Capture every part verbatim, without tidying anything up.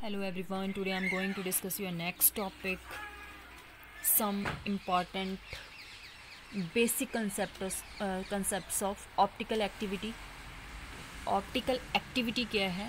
Hello everyone, today I'm going to discuss your next topic, some important basic concepts uh, concepts of optical activity. Optical activity क्या है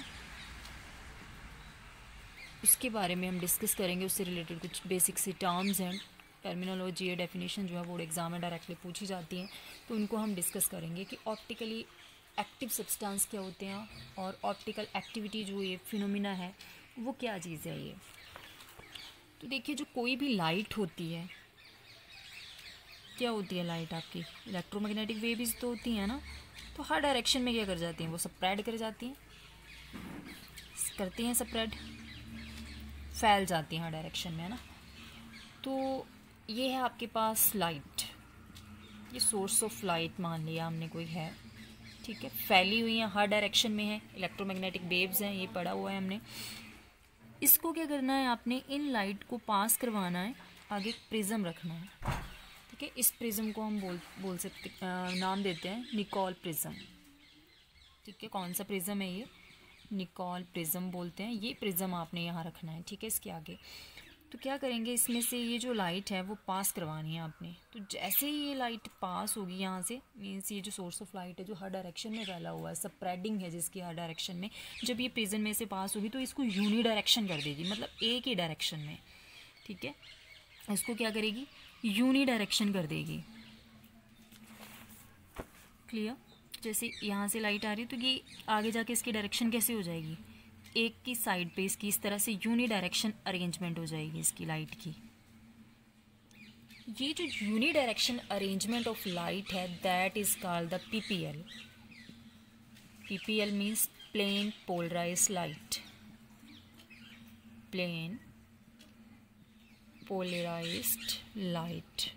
उसके बारे में हम discuss करेंगे। उससे रिलेटेड कुछ बेसिक सी टर्म्स हैं, टर्मिनोलॉजी है, डेफिनेशन जो है बोर्ड एग्जाम में डायरेक्टली पूछी जाती हैं, तो उनको हम डिस्कस करेंगे कि ऑप्टिकली एक्टिव सब्सटेंस क्या होते हैं और ऑप्टिकल एक्टिविटी जो ये फिनोमिना है वो क्या चीज़ है। ये तो देखिए, जो कोई भी लाइट होती है, क्या होती है लाइट आपकी, इलेक्ट्रोमैग्नेटिक वेव्स तो होती हैं ना, तो हर डायरेक्शन में क्या कर जाती हैं, वो स्प्रेड कर जाती हैं, करती हैं स्प्रेड, फैल जाती हैं हर डायरेक्शन में, है ना। तो ये है आपके पास लाइट, ये सोर्स ऑफ लाइट मान लिया हमने कोई है, ठीक है, फैली हुई है, हर डायरेक्शन में है, इलेक्ट्रोमैग्नेटिक वेव्स हैं, ये पढ़ा हुआ है हमने। इसको क्या करना है, आपने इन लाइट को पास करवाना है, आगे एक प्रिज्म रखना है, ठीक है। इस प्रिज्म को हम बोल बोल सकते आ, नाम देते हैं निकोल प्रिज्म, ठीक है। कौन सा प्रिज्म है ये, निकोल प्रिज्म बोलते हैं। ये प्रिज्म आपने यहाँ रखना है, ठीक है, इसके आगे। तो क्या करेंगे, इसमें से ये जो लाइट है वो पास करवानी है आपने। तो जैसे ही ये लाइट पास होगी यहाँ से, मीन्स ये जो सोर्स ऑफ लाइट है जो हर डायरेक्शन में फैला हुआ है, स्प्रेडिंग है जिसकी हर डायरेक्शन में, जब ये प्रिज्म में से पास होगी तो इसको यूनी डायरेक्शन कर देगी, मतलब एक ही डायरेक्शन में, ठीक है। इसको क्या करेगी, यूनी डायरेक्शन कर देगी। क्लियर। जैसे यहाँ से लाइट आ रही है तो ये आगे जाके इसकी डायरेक्शन कैसे हो जाएगी, एक की साइड पे इसकी इस तरह से यूनी डायरेक्शन अरेंजमेंट हो जाएगी इसकी लाइट की। ये जो unidirection arrangement of light है that is called the PPL. PPL means plane polarized light, plane polarized light,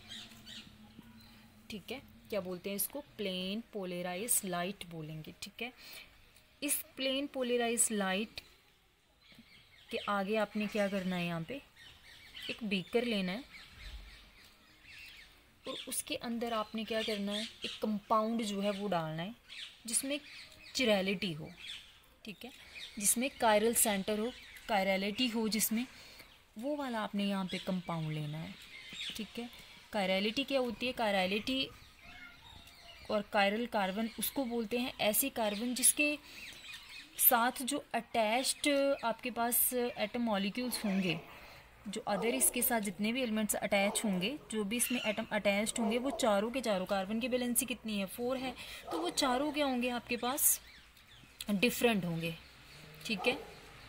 ठीक है। क्या बोलते हैं इसको, प्लेन पोलराइज्ड लाइट बोलेंगे, ठीक है। इस प्लेन पोलराइज्ड लाइट के आगे आपने क्या करना है, यहाँ पे एक बीकर लेना है और उसके अंदर आपने क्या करना है, एक कंपाउंड जो है वो डालना है जिसमें चिरैलिटी हो, ठीक है, जिसमें कायरल सेंटर हो, कायरलिटी हो जिसमें, वो वाला आपने यहाँ पे कंपाउंड लेना है, ठीक है। कायरलिटी क्या होती है, कायरलिटी और कायरल कार्बन उसको बोलते हैं ऐसी कार्बन जिसके साथ जो अटैच्ड आपके पास एटम मॉलिक्यूल्स होंगे, जो अदर इसके साथ जितने भी एलिमेंट्स अटैच होंगे, जो भी इसमें एटम अटैच्ड होंगे, वो चारों के चारों, कार्बन की वैलेंसी कितनी है, फोर है, तो वो चारों क्या होंगे आपके पास, डिफरेंट होंगे, ठीक है।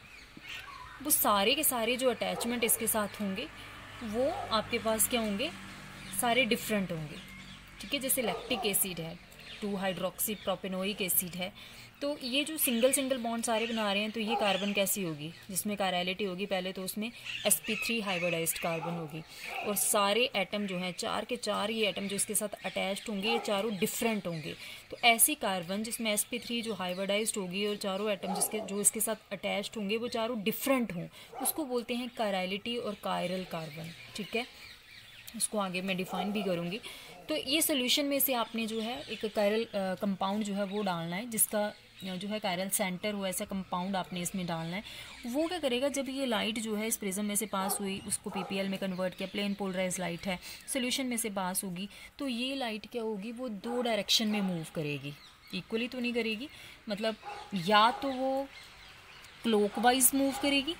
वो सारे के सारे जो अटैचमेंट इसके साथ होंगे वो आपके पास क्या होंगे, सारे डिफरेंट होंगे, ठीक है। जैसे लैक्टिक एसिड है, टू हाइड्रोक्सी प्रोपेनोइक एसिड है, तो ये जो सिंगल सिंगल बॉन्ड सारे बना रहे हैं, तो ये कार्बन कैसी होगी, जिसमें कायरलिटी होगी पहले, तो उसमें S P three hybridized carbon होगी, और सारे एटम जो हैं, चार के चार ये एटम जो इसके साथ अटैच्ड होंगे, ये चारों डिफरेंट होंगे। तो ऐसी कार्बन जिसमें एस पी थ्री जो हाइब्रिडाइज्ड होगी और चारों एटम जिसके जो इसके साथ अटैच्ड होंगे वो चारों डिफरेंट हों, उसको बोलते हैं कायरलिटी और कायरल कार्बन, ठीक है। इसको आगे मैं डिफाइन भी करूँगी। तो ये सोल्यूशन में से आपने जो है एक कायरल कंपाउंड जो है वो डालना है, जिसका जो है कायरल सेंटर हो, ऐसा कंपाउंड आपने इसमें डालना है। वो क्या करेगा, जब ये लाइट जो है इस प्रिज्म में से पास हुई, उसको पीपीएल में कन्वर्ट किया, प्लेन पोलराइज्ड लाइट है, सोल्यूशन में से पास होगी, तो ये लाइट क्या होगी, वो दो डायरेक्शन में मूव करेगी, इक्वली तो नहीं करेगी, मतलब या तो वो क्लॉकवाइज मूव करेगी,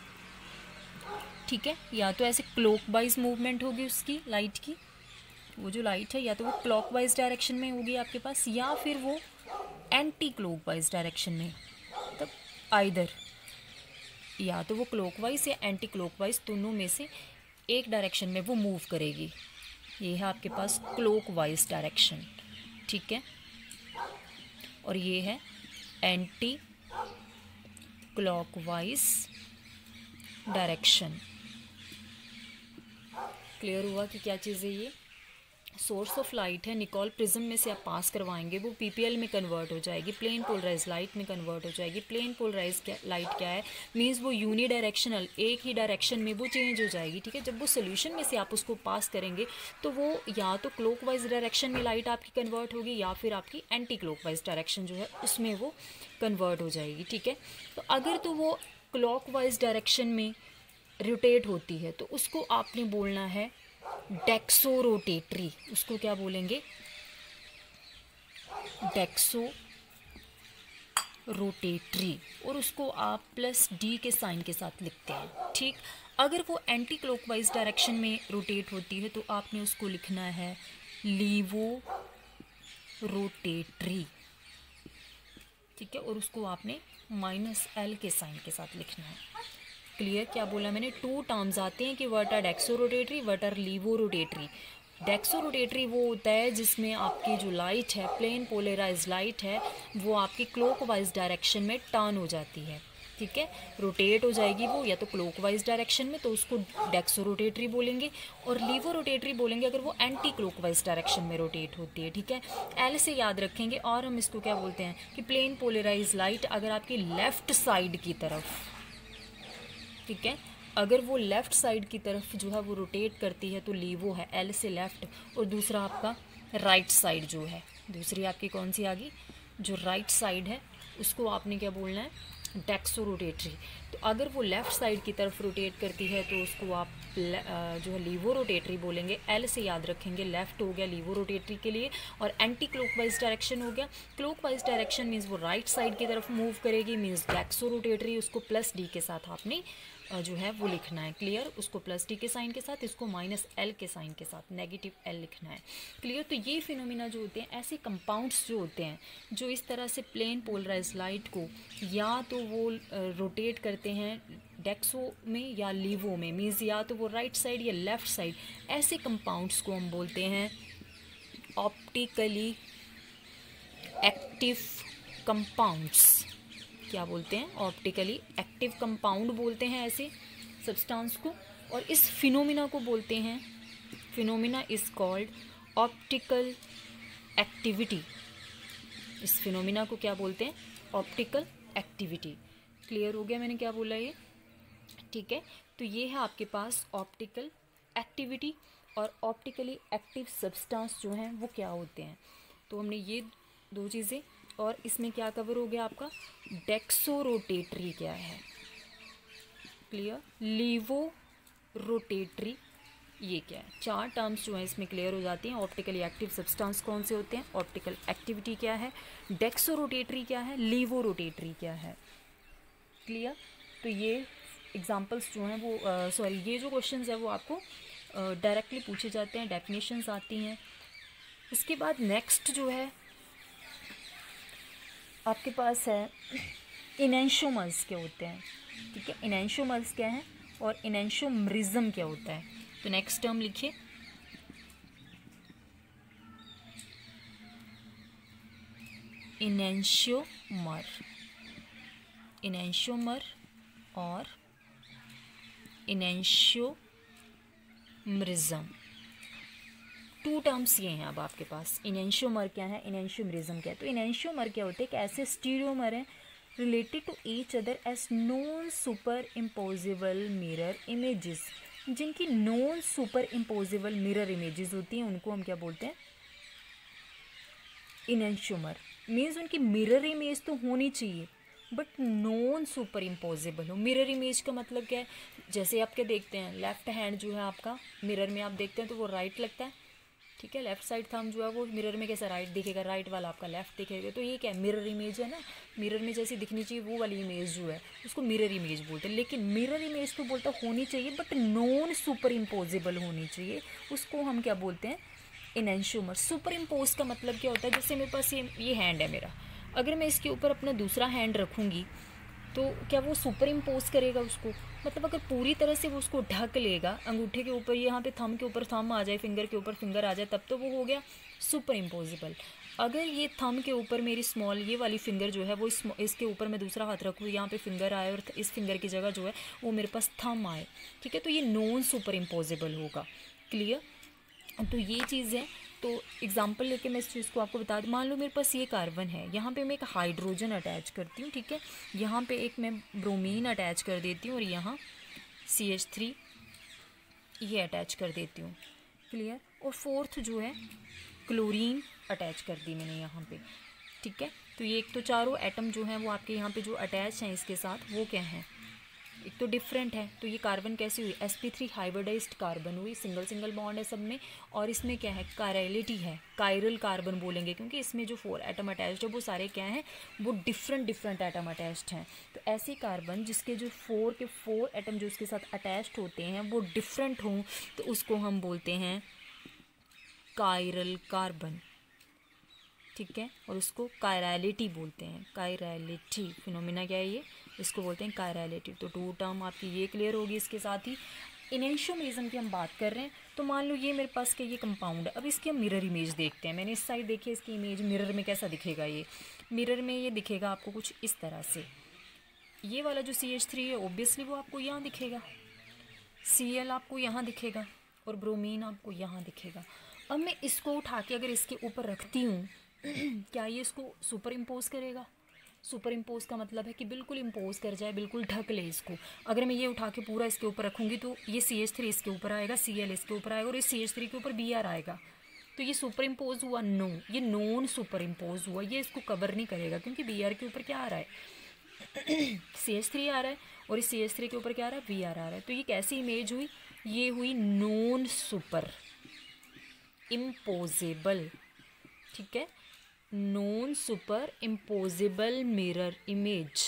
ठीक है, या तो ऐसे क्लॉकवाइज मूवमेंट होगी उसकी लाइट की, वो जो लाइट है या तो वो क्लॉकवाइज डायरेक्शन में होगी आपके पास, या फिर वो एंटी क्लॉकवाइज डायरेक्शन में, मतलब आइदर या तो वो क्लॉकवाइज या एंटी क्लॉकवाइज दोनों में से एक डायरेक्शन में वो मूव करेगी। ये है आपके पास क्लॉकवाइज डायरेक्शन, ठीक है, और ये है एंटी क्लॉकवाइज डायरेक्शन। क्लियर हुआ कि क्या चीज़ है, ये सोर्स ऑफ लाइट है, निकोल प्रिज्म में से आप पास करवाएंगे, वो पीपीएल में कन्वर्ट हो जाएगी, प्लेन पोलराइज लाइट में कन्वर्ट हो जाएगी। प्लेन पोलराइज लाइट क्या है, मींस वो यूनी डायरेक्शनल, एक ही डायरेक्शन में वो चेंज हो जाएगी, ठीक है। जब वो सोल्यूशन में से आप उसको पास करेंगे तो वो या तो क्लॉकवाइज डायरेक्शन में लाइट आपकी कन्वर्ट होगी, या फिर आपकी एंटी क्लॉकवाइज डायरेक्शन जो है उसमें वो कन्वर्ट हो जाएगी, ठीक है। तो अगर तो वो क्लॉकवाइज डायरेक्शन में रोटेट होती है तो उसको आपने बोलना है डेक्सोरोटेटरी। उसको क्या बोलेंगे? Dextrorotatory. और उसको आप प्लस डी के साइन के साथ लिखते हैं, ठीक। अगर वो एंटी क्लॉकवाइज डायरेक्शन में रोटेट होती है तो आपने उसको लिखना है लीवो रोटेटरी, ठीक है। और उसको आपने माइनस एल के साइन के साथ लिखना है। क्लियर? क्या बोला मैंने? टू टर्म्स आते हैं कि what are dextrorotatory, what are levorotatory. Dextrorotatory वो होता है जिसमें आपकी जो लाइट है, प्लेन पोलराइज लाइट है, वो आपकी क्लॉकवाइज डायरेक्शन में टर्न हो जाती है, ठीक है। रोटेट हो जाएगी वो या तो क्लॉकवाइज डायरेक्शन में, तो उसको डेक्सो रोटेटरी बोलेंगे। और लीवो रोटेटरी बोलेंगे अगर वो एंटी क्लॉकवाइज डायरेक्शन में रोटेट होती है, ठीक है। एल से याद रखेंगे। और हम इसको क्या बोलते हैं कि प्लेन पोलराइज लाइट अगर आपकी लेफ्ट साइड की तरफ, ठीक है, अगर वो लेफ़्ट साइड की तरफ जो है वो रोटेट करती है तो लीवो है, एल से लेफ़्ट। और दूसरा आपका राइट साइड जो है, दूसरी आपकी कौन सी आ गई? जो राइट साइड है उसको आपने क्या बोलना है? Dextrorotatory. तो अगर वो लेफ़्ट साइड की तरफ रोटेट करती है तो उसको आप जो है लीवो रोटेटरी बोलेंगे। एल से याद रखेंगे, लेफ़्ट हो गया लीवो रोटेटरी के लिए, और एंटी क्लॉकवाइज डायरेक्शन हो गया। क्लॉकवाइज डायरेक्शन मीन्स वो राइट साइड की तरफ मूव करेगी, मीन्स डेक्सो रोटेटरी। उसको प्लस डी के साथ आपने जो है वो लिखना है। क्लियर? उसको प्लस डी के साइन के साथ, इसको माइनस एल के साइन के साथ, नेगेटिव एल लिखना है। क्लियर? तो ये फिनोमिना जो होते हैं, ऐसे कंपाउंड्स जो होते हैं जो इस तरह से प्लेन पोलराइज लाइट को या तो वो रोटेट करते हैं डेक्सो में या लीवो में, मीन्स या तो वो राइट साइड या लेफ़्ट साइड, ऐसे कंपाउंड्स को हम बोलते हैं ऑप्टिकली एक्टिव कंपाउंड्स। क्या बोलते हैं? ऑप्टिकली एक्टिव कंपाउंड बोलते हैं ऐसे सब्सटेंस को। और इस फिनोमिना को बोलते हैं, phenomena is called optical activity. इस फिनोमिना को क्या बोलते हैं? Optical activity. क्लियर हो गया मैंने क्या बोला ये? ठीक है। तो ये है आपके पास ऑप्टिकल एक्टिविटी और ऑप्टिकली एक्टिव सब्सटेंस जो हैं वो क्या होते हैं। तो हमने ये दो चीज़ें, और इसमें क्या कवर हो गया आपका? डेक्सो रोटेटरी क्या है? क्लियर? लीवो रोटेटरी ये क्या है? चार टर्म्स जो हैं इसमें क्लियर हो जाती हैं। ऑप्टिकली एक्टिव सब्सटेंस कौन से होते हैं, ऑप्टिकल एक्टिविटी क्या है, डेक्सो रोटेटरी क्या है, लीवो रोटेटरी क्या है। क्लियर? तो ये एग्जांपल्स जो हैं वो सॉरी ये जो क्वेश्चंस है वो आपको डायरेक्टली uh, पूछे जाते हैं, डेफिनेशंस आती हैं। इसके बाद नेक्स्ट जो है आपके पास है इनेंशोमर्स क्या होते हैं, ठीक है। इनेंशोमर्स क्या है और इनेंशोमरिज्म क्या होता है। तो नेक्स्ट टर्म लिखिए, इनेंशोमर, इनेंशोमर और इनेंशोमरिज्म, टू टर्म्स ये हैं अब आपके पास। इनेंशोमर क्या है, इनेंशोमरिज्म क्या है। तो इनेंशोमर क्या होते हैं कि ऐसे स्टीरियोमर हैं related to each other as non superimposable mirror images. जिनकी non superimposable mirror images होती हैं उनको हम क्या बोलते हैं? इनेंशोमर। मीन्स उनकी मिरर इमेज तो होनी चाहिए बट नॉन सुपर इम्पोजिबल हो। मिरर इमेज का मतलब क्या है? जैसे आप क्या देखते हैं, लेफ्ट हैंड जो है आपका मिरर में आप देखते हैं तो वो राइट लगता है, ठीक है। लेफ्ट साइड थंब जो है वो मिरर में कैसा राइट दिखेगा, राइट वाला आपका लेफ्ट दिखेगा। तो ये क्या है? मिरर इमेज है ना। मिरर में जैसी दिखनी चाहिए वो वाली इमेज जो है उसको मिरर इमेज बोलते हैं। लेकिन मिरर इमेज तो बोलता होनी चाहिए बट नॉन सुपर इम्पोजिबल होनी चाहिए, उसको हम क्या बोलते हैं? इनेंशोमर। सुपर इम्पोज का मतलब क्या होता है? जैसे मेरे पास ये ये हैंड है मेरा, अगर मैं इसके ऊपर अपना दूसरा हैंड रखूँगी तो क्या वो सुपर इम्पोज करेगा उसको? मतलब अगर पूरी तरह से वो उसको ढक लेगा, अंगूठे के ऊपर यहाँ पे थंब के ऊपर थंब आ जाए, फिंगर के ऊपर फिंगर आ जाए, तब तो वो हो गया सुपर इम्पोजिबल। अगर ये थंब के ऊपर मेरी स्मॉल ये वाली फिंगर जो है वो इस इसके ऊपर मैं दूसरा हाथ रखूँ, यहाँ पे फिंगर आए और इस फिंगर की जगह जो है वो मेरे पास थंब आए, ठीक है, तो ये नॉन सुपर इम्पोजिबल होगा। क्लियर? तो ये चीज़ है। तो एग्जाम्पल लेके मैं इस चीज़ को आपको बता दूँ। मान लो मेरे पास ये कार्बन है, यहाँ पे मैं एक हाइड्रोजन अटैच करती हूँ, ठीक है, यहाँ पे एक मैं ब्रोमीन अटैच कर देती हूँ और यहाँ सी एच थ्री ये अटैच कर देती हूँ। क्लियर? और फोर्थ जो है क्लोरीन अटैच कर दी मैंने यहाँ पे, ठीक है। तो ये एक तो चारों एटम जो हैं वो आपके यहाँ पे जो अटैच हैं इसके साथ वो क्या हैं? एक तो डिफरेंट है। तो ये कार्बन कैसी हुई, S P three hybridized carbon हुई, सिंगल सिंगल बॉन्ड है सब में, और इसमें क्या है, कायरलिटी है, कायरल कार्बन बोलेंगे क्योंकि इसमें जो फोर एटम अटैच्ड है वो सारे क्या हैं, वो डिफरेंट डिफरेंट एटम अटैच्ड हैं। तो ऐसी कार्बन जिसके जो फोर के फोर एटम जो उसके साथ अटैच्ड होते हैं वो डिफरेंट हों, तो उसको हम बोलते हैं कायरल कार्बन, ठीक है। और उसको कायरलिटी बोलते हैं, कायरलिटी फिनोमिना क्या है ये, इसको बोलते हैं कायरलिटी। तो टू टर्म आपकी ये क्लियर होगी। इसके साथ ही इनेंशियोमरिज्म की हम बात कर रहे हैं, तो मान लो ये मेरे पास क्या, ये कंपाउंड है। अब इसकी हम मिरर इमेज देखते हैं। मैंने इस साइड देखी है इसकी इमेज, मिरर में कैसा दिखेगा ये, मिरर में ये दिखेगा आपको कुछ इस तरह से। ये वाला जो सी एच थ्री है ओब्वियसली वो आपको यहाँ दिखेगा, सी एल आपको यहाँ दिखेगा, और ब्रोमीन आपको यहाँ दिखेगा। अब मैं इसको उठा के अगर इसके ऊपर रखती हूँ क्या ये इसको सुपर इम्पोज करेगा? सुपर इम्पोज का मतलब है कि बिल्कुल इम्पोज कर जाए, बिल्कुल ढक ले इसको। अगर मैं ये उठा के पूरा इसके ऊपर रखूँगी तो ये सी एच थ्री इसके ऊपर आएगा, सी एल इसके ऊपर आएगा, और इस सी एच थ्री के ऊपर बी आर आएगा। तो ये सुपर इम्पोज हुआ? नो, ये नॉन सुपर इम्पोज हुआ, ये इसको कवर नहीं करेगा क्योंकि बी आर के ऊपर क्या आ रहा है सी एच थ्री आ रहा है, और इस सी एच थ्री के ऊपर क्या आ रहा है, बी आर आ रहा है। तो ये कैसी इमेज हुई, ये हुई नॉन सुपर इम्पोजेबल, ठीक है, non superimposable mirror image.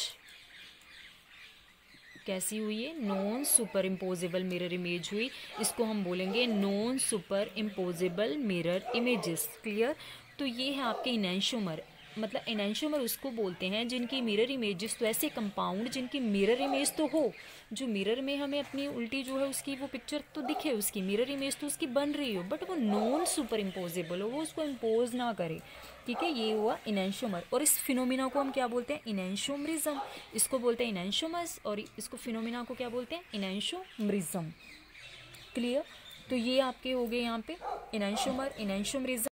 कैसी हुई है, non superimposable mirror image हुई। इसको हम बोलेंगे non superimposable mirror images. Clear? तो ये है आपके इनेंशियोमर, मतलब इनेंशियोमर उसको बोलते हैं जिनकी मिरर इमेजेस, तो ऐसे कंपाउंड जिनकी मिरर इमेज तो हो, जो मिरर में हमें अपनी उल्टी जो है उसकी वो पिक्चर तो दिखे, उसकी मिरर इमेज तो उसकी बन रही हो, बट वो नॉन सुपर इम्पोजेबल हो, वो उसको इम्पोज ना करे, ठीक है। ये हुआ इनेंशियोमर। और इस फिनोमिना को हम क्या बोलते हैं, इनेंशियोमरिज्म। इसको बोलते हैं इनेंशियोमर्स, और इसको फिनोमिना को क्या बोलते हैं, इनेंशियोमरिज्म। क्लियर? तो ये आपके हो गए यहाँ पे इनेंशियोमर, इनेंशियोमरिज्म।